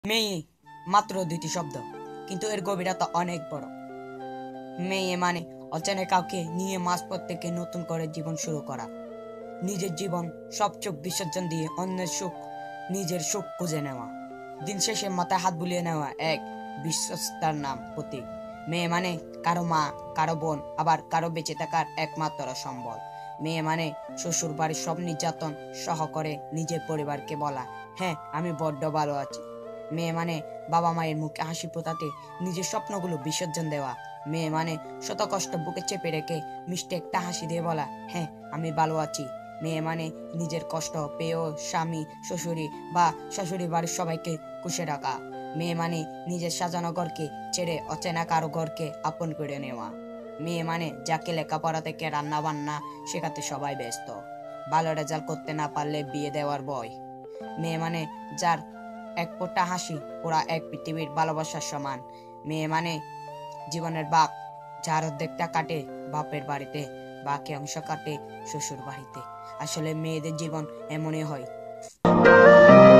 মেয়ে মাত্র দুইটি শব্দ, কিন্তু এর গভীরতা অনেক বড়। মেয়ে মানে অচেনা কাউকে নিয়ে মাঝপথ থেকে নতুন করে জীবন শুরু করা, নিজের জীবন সব চোখ বিসর্জন দিয়ে অন্যের সুখ নিজের সুখ খুঁজে নেওয়া, দিন শেষে মাথায় হাত বুলিয়ে নেওয়া এক বিশ্বস্তার নাম প্রতীক। মেয়ে মানে কারো মা, কারো বোন, আবার কারো বেঁচে থাকার একমাত্র সম্বল। মেয়ে মানে শ্বশুর বাড়ির সব নির্যাতন সহ করে নিজের পরিবারকে বলা, হ্যাঁ আমি বড্ড ভালো আছি। মেয়ে মানে বাবা মায়ের মুখে হাসি ফোটাতে নিজের স্বপ্নগুলো বিসর্জন দেওয়া। মেয়ে মানে শত কষ্ট বুকে চেপে রেখে মিষ্টি একটা হাসি দিয়ে বলা, হ্যাঁ আমি ভালো আছি। মেয়ে মানে নিজের কষ্ট পেয়েও স্বামী, শ্বশুরি বা শাশুড়ি বাড়ির সবাইকে খুশি রাখা। মেয়ে মানে নিজের সাজানো ঘরকে ছেড়ে অচেনা কারো ঘরকে আপন করে নেওয়া। মেয়ে মানে যাকে লেখাপড়া থেকে রান্না বান্না শেখাতে সবাই ব্যস্ত, ভালো রেজাল্ট করতে না পারলে বিয়ে দেওয়ার ভয়। মেয়ে মানে যার এক ফোঁটা হাসি পুরা এক পৃথিবীর ভালোবাসার সমান। মেয়ে মানে জীবনের বাঁক, যার অর্ধেকটা কাটে বাপের বাড়িতে, বাকি অংশ কাটে শ্বশুর বাড়িতে। আসলে মেয়েদের জীবন এমনই হয়।